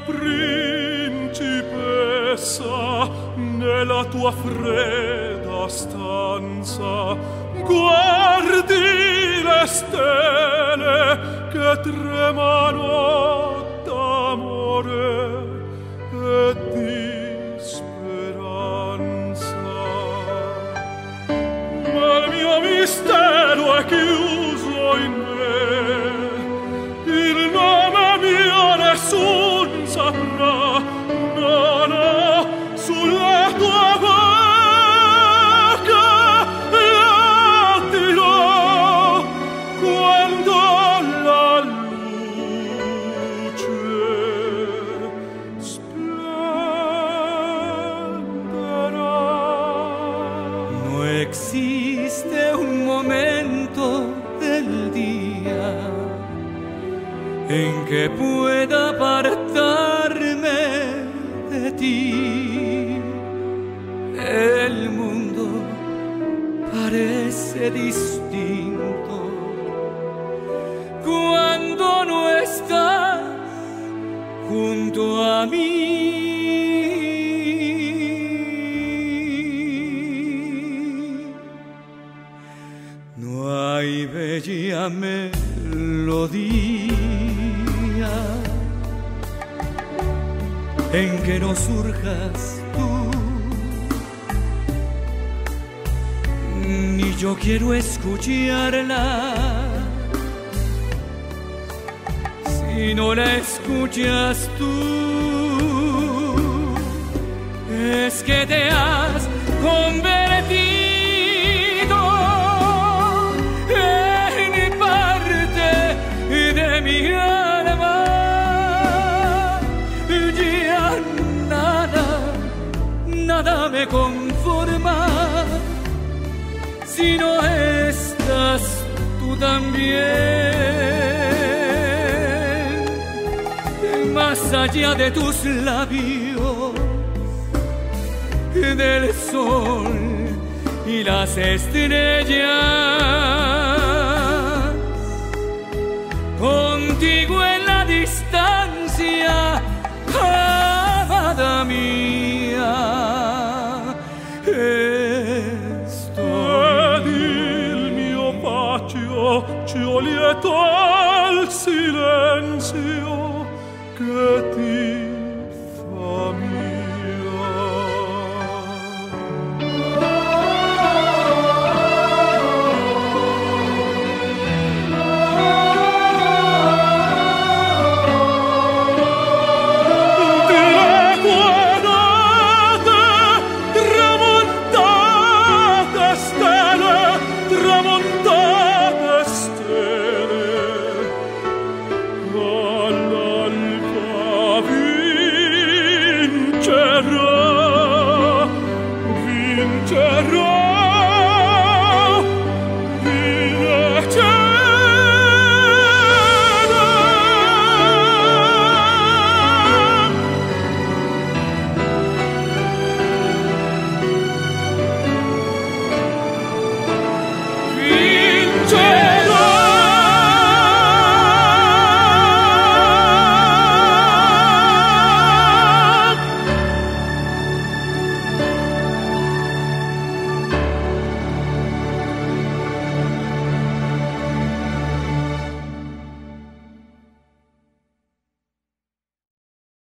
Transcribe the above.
principessa nella tua fredda stanza, guardi le stelle che tremano d'amore e di speranza. Ma il mio mistero è chiuso in me, il nome mio nessun saprà, no, no, sulla tua bocca io dirò quando la luce splenderà. No existe un momento del día en que pueda apartarme de ti. El mundo parece distinto cuando no estás junto a mí. No hay bella melodía en que no surjas tú, ni yo quiero escucharla si no la escuchas tú. Es que te has convertido en parte de mi alma. Ya nada me conforma si no estás tú también. Más allá de tus labios, del sol y las estrellas, contigo en la distancia, amada mia, ed il mio bacio ciò lieto al silenzio che ti